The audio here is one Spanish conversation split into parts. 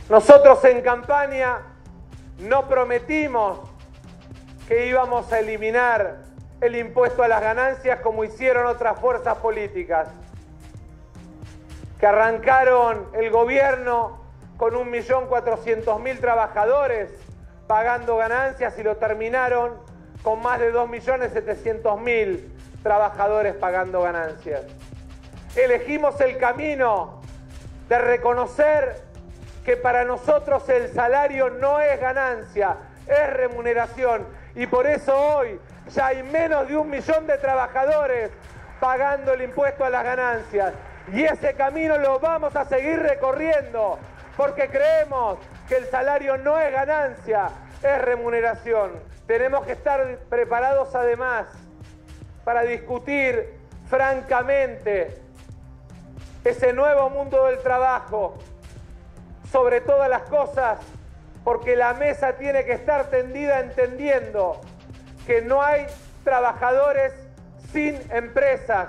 Nosotros en campaña no prometimos que íbamos a eliminar el impuesto a las ganancias como hicieron otras fuerzas políticas, que arrancaron el gobierno con 1.400.000 trabajadores pagando ganancias y lo terminaron con más de 2.700.000 trabajadores pagando ganancias. Elegimos el camino de reconocer que para nosotros el salario no es ganancia, es remuneración. Y por eso hoy ya hay menos de 1 millón de trabajadores pagando el impuesto a las ganancias. Y ese camino lo vamos a seguir recorriendo, porque creemos que el salario no es ganancia, es remuneración. Tenemos que estar preparados además para discutir francamente ese nuevo mundo del trabajo, sobre todas las cosas, porque la mesa tiene que estar tendida entendiendo que no hay trabajadores sin empresas.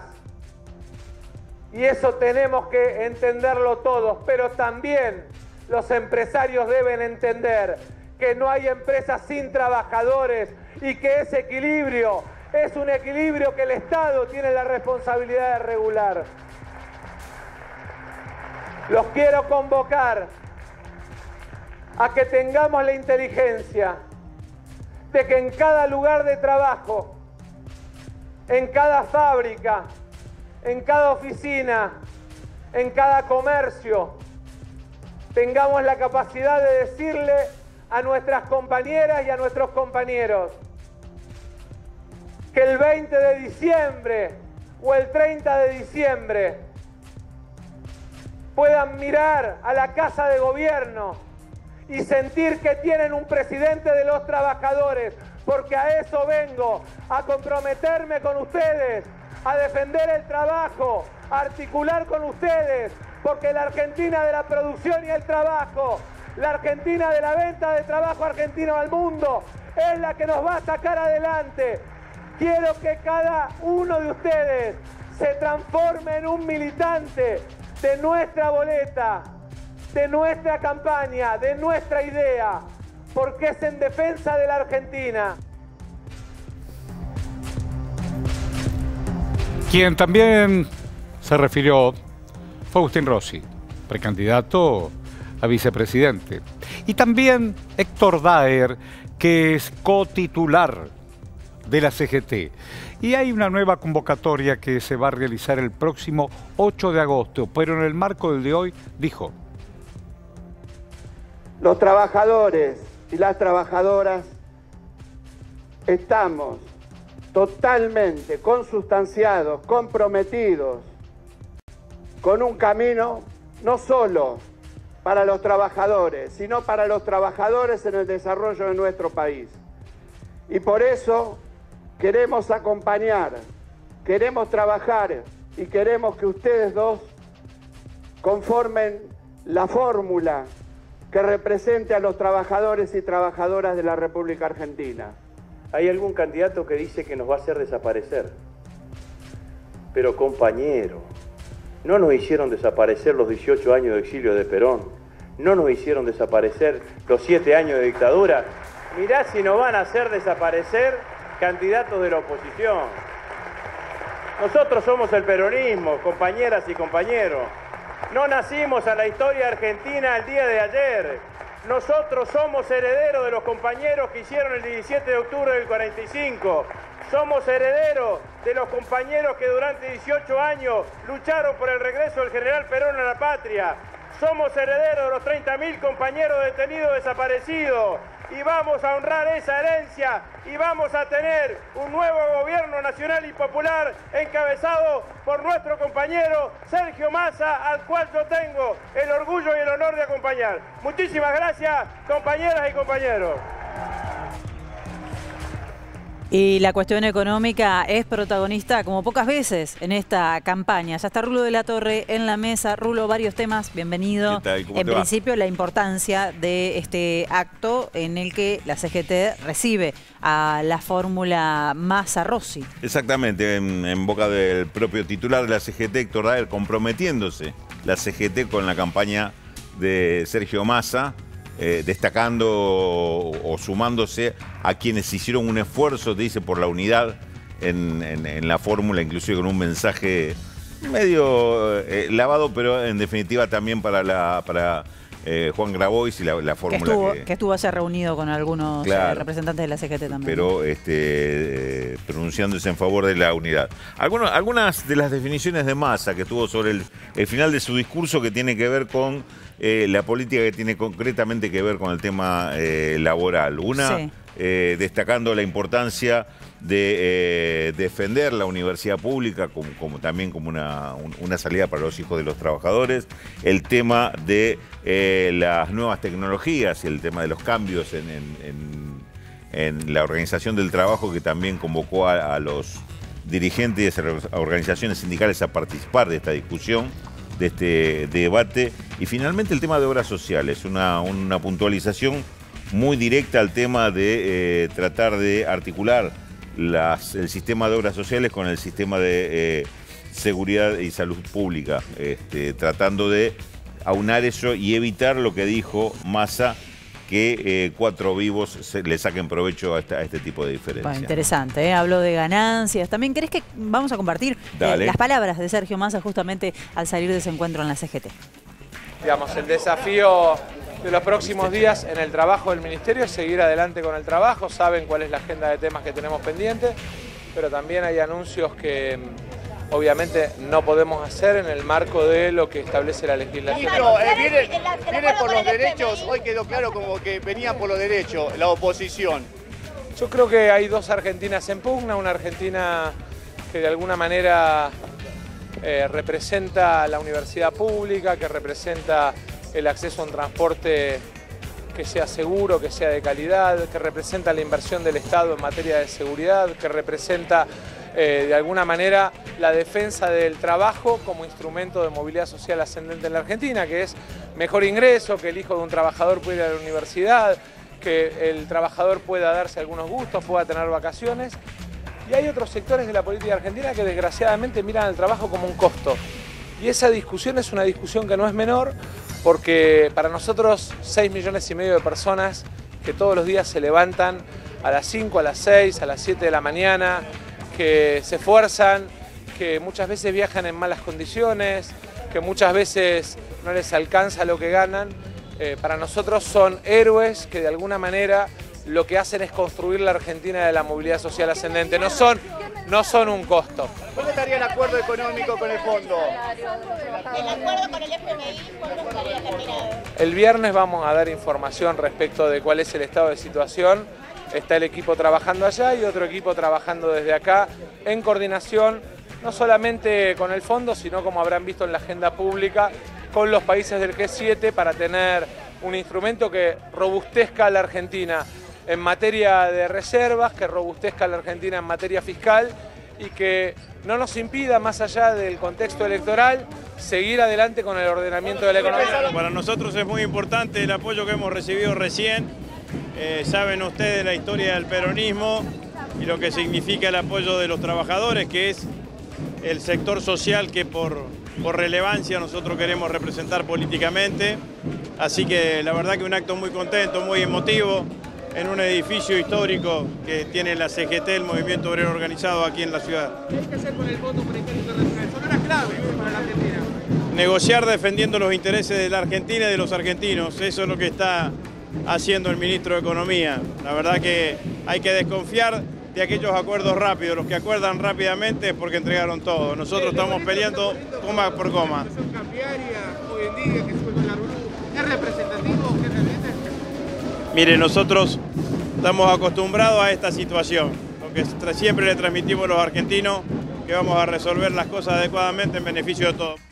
Y eso tenemos que entenderlo todos, pero también los empresarios deben entender que no hay empresas sin trabajadores y que ese equilibrio es un equilibrio que el Estado tiene la responsabilidad de regular. Los quiero convocar a que tengamos la inteligencia de que en cada lugar de trabajo, en cada fábrica, en cada oficina, en cada comercio, tengamos la capacidad de decirle a nuestras compañeras y a nuestros compañeros que el 20 de diciembre o el 30 de diciembre puedan mirar a la Casa de Gobierno y sentir que tienen un presidente de los trabajadores, porque a eso vengo, a comprometerme con ustedes, a defender el trabajo, a articular con ustedes, porque la Argentina de la producción y el trabajo, la Argentina de la venta de trabajo argentino al mundo, es la que nos va a sacar adelante. Quiero que cada uno de ustedes se transforme en un militante de nuestra boleta, de nuestra campaña, de nuestra idea, porque es en defensa de la Argentina. Quien también se refirió fue Agustín Rossi, precandidato a vicepresidente. Y también Héctor Daer, que es cotitular de la CGT. Y hay una nueva convocatoria que se va a realizar el próximo 8 de agosto, pero en el marco del de hoy dijo: los trabajadores y las trabajadoras estamos totalmente consustanciados, comprometidos con un camino no solo para los trabajadores, sino para los trabajadores en el desarrollo de nuestro país. Y por eso queremos acompañar, queremos trabajar y queremos que ustedes dos conformen la fórmula que represente a los trabajadores y trabajadoras de la República Argentina. Hay algún candidato que dice que nos va a hacer desaparecer. Pero compañero, no nos hicieron desaparecer los 18 años de exilio de Perón, no nos hicieron desaparecer los 7 años de dictadura. Mirá si nos van a hacer desaparecer candidatos de la oposición. Nosotros somos el peronismo, compañeras y compañeros. No nacimos a la historia argentina el día de ayer. Nosotros somos herederos de los compañeros que hicieron el 17 de octubre del 45. Somos herederos de los compañeros que durante 18 años lucharon por el regreso del general Perón a la patria. Somos herederos de los 30.000 compañeros detenidos desaparecidos. Y vamos a honrar esa herencia y vamos a tener un nuevo gobierno nacional y popular encabezado por nuestro compañero Sergio Massa, al cual yo tengo el orgullo y el honor de acompañar. Muchísimas gracias, compañeras y compañeros. Y la cuestión económica es protagonista como pocas veces en esta campaña. Ya está Rulo de la Torre en la mesa. Rulo, varios temas, bienvenido. ¿Qué tal? ¿Cómo En te va? principio, la importancia de este acto en el que la CGT recibe a la fórmula Massa-Rossi. Exactamente, en boca del propio titular de la CGT, Héctor Daer, comprometiéndose la CGT con la campaña de Sergio Massa, destacando o sumándose a quienes hicieron un esfuerzo, dice, por la unidad en la fórmula, inclusive con un mensaje medio lavado, pero en definitiva también para Juan Grabois y la fórmula que estuvo ayer reunido con algunos representantes de la CGT también. Pero pronunciándose en favor de la unidad. Algunas de las definiciones de Massa que tuvo sobre el final de su discurso, que tiene que ver con la política, que tiene concretamente que ver con el tema laboral. Una, sí, destacando la importancia de defender la universidad pública también como una salida para los hijos de los trabajadores, el tema de las nuevas tecnologías y el tema de los cambios en la organización del trabajo, que también convocó a los dirigentes de las organizaciones sindicales a participar de esta discusión, de este debate, y finalmente el tema de obras sociales, una puntualización muy directa al tema de tratar de articular el sistema de obras sociales con el sistema de seguridad y salud pública, tratando de aunar eso y evitar lo que dijo Massa, que 4 vivos le saquen provecho a este tipo de diferencias. Bueno, interesante, ¿eh? Habló de ganancias. También, ¿querés que vamos a compartir las palabras de Sergio Massa justamente al salir de ese encuentro en la CGT? Digamos, el desafío de los próximos días en el trabajo del Ministerio es seguir adelante con el trabajo. Saben cuál es la agenda de temas que tenemos pendientes, pero también hay anuncios que obviamente no podemos hacer en el marco de lo que establece la legislación. Pero viene por los derechos, hoy quedó claro como que venía por los derechos la oposición. Yo creo que hay dos Argentinas en pugna, una Argentina que de alguna manera representa la universidad pública, que representa el acceso a un transporte que sea seguro, que sea de calidad, que representa la inversión del Estado en materia de seguridad, que representa de alguna manera la defensa del trabajo como instrumento de movilidad social ascendente en la Argentina, que es mejor ingreso, que el hijo de un trabajador pueda ir a la universidad, que el trabajador pueda darse algunos gustos, pueda tener vacaciones. Y hay otros sectores de la política argentina que desgraciadamente miran al trabajo como un costo. Y esa discusión es una discusión que no es menor, porque para nosotros 6,5 millones de personas que todos los días se levantan a las 5, a las 6, a las 7 de la mañana, que se esfuerzan, que muchas veces viajan en malas condiciones, que muchas veces no les alcanza lo que ganan, para nosotros son héroes que de alguna manera lo que hacen es construir la Argentina de la movilidad social ascendente, no son un costo. ¿Dónde estaría el acuerdo económico con el fondo? El acuerdo con el FMI, ¿cuándo estaría terminado? El viernes vamos a dar información respecto de cuál es el estado de situación. Está el equipo trabajando allá y otro equipo trabajando desde acá en coordinación, no solamente con el fondo, sino, como habrán visto en la agenda pública, con los países del G7 para tener un instrumento que robustezca a la Argentina en materia de reservas, que robustezca a la Argentina en materia fiscal y que no nos impida, más allá del contexto electoral, seguir adelante con el ordenamiento de la economía. Para nosotros es muy importante el apoyo que hemos recibido recién. Saben ustedes la historia del peronismo y lo que significa el apoyo de los trabajadores, que es el sector social que por relevancia nosotros queremos representar políticamente. Así que la verdad que un acto muy contento, muy emotivo, en un edificio histórico que tiene la CGT, el Movimiento Obrero Organizado, aquí en la ciudad. ¿Qué hay que hacer con el Fondo Monetario Internacional? Son horas clave para la Argentina. Negociar defendiendo los intereses de la Argentina y de los argentinos. Eso es lo que está haciendo el ministro de Economía. La verdad que hay que desconfiar de aquellos acuerdos rápidos. Los que acuerdan rápidamente es porque entregaron todo. Nosotros estamos peleando coma por coma. Son cambiarias, hoy en día, que sube con la RULU. ¿Es representativo? ¿Qué realmente? Mire, nosotros estamos acostumbrados a esta situación, porque siempre le transmitimos a los argentinos que vamos a resolver las cosas adecuadamente en beneficio de todos.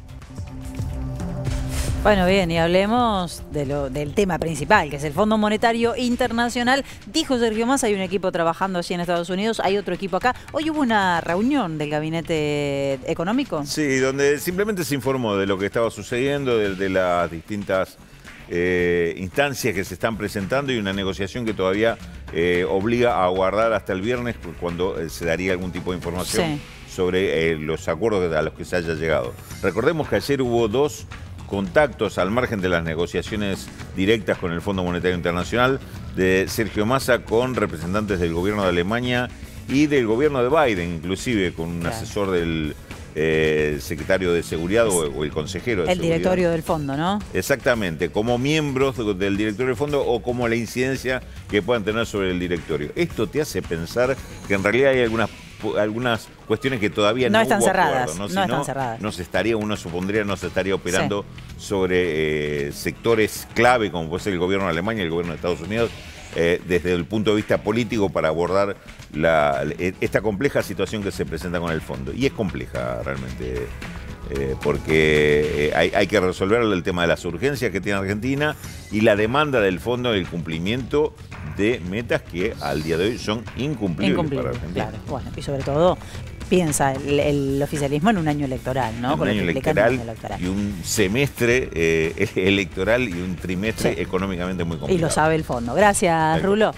Bueno, bien, y hablemos del tema principal, que es el Fondo Monetario Internacional. Dijo Sergio Massa, hay un equipo trabajando allí en Estados Unidos, hay otro equipo acá. Hoy hubo una reunión del Gabinete Económico. Sí, donde simplemente se informó de lo que estaba sucediendo, de las distintas instancias que se están presentando y una negociación que todavía obliga a aguardar hasta el viernes, cuando se daría algún tipo de información sobre los acuerdos a los que se haya llegado. Recordemos que ayer hubo dos contactos al margen de las negociaciones directas con el Fondo Monetario Internacional de Sergio Massa con representantes del gobierno de Alemania y del gobierno de Biden, inclusive con un asesor del secretario de Seguridad o el consejero de El Seguridad. directorio del fondo, ¿no? Exactamente, como miembros del directorio del fondo o como la incidencia que puedan tener sobre el directorio. Esto te hace pensar que en realidad hay algunas cuestiones que todavía no están hubo cerradas, acuerdo, no están cerradas. Uno supondría, no se estaría operando sobre sectores clave como puede ser el gobierno de Alemania y el gobierno de Estados Unidos, desde el punto de vista político para abordar esta compleja situación que se presenta con el fondo. Y es compleja realmente, porque hay que resolver el tema de las urgencias que tiene Argentina y la demanda del fondo del cumplimiento de metas que al día de hoy son incumplibles para Argentina. Claro. Bueno, y sobre todo piensa el oficialismo en un año electoral, ¿no? Un año electoral y un semestre electoral y un trimestre económicamente muy complicado. Y lo sabe el fondo. Gracias, Rulo.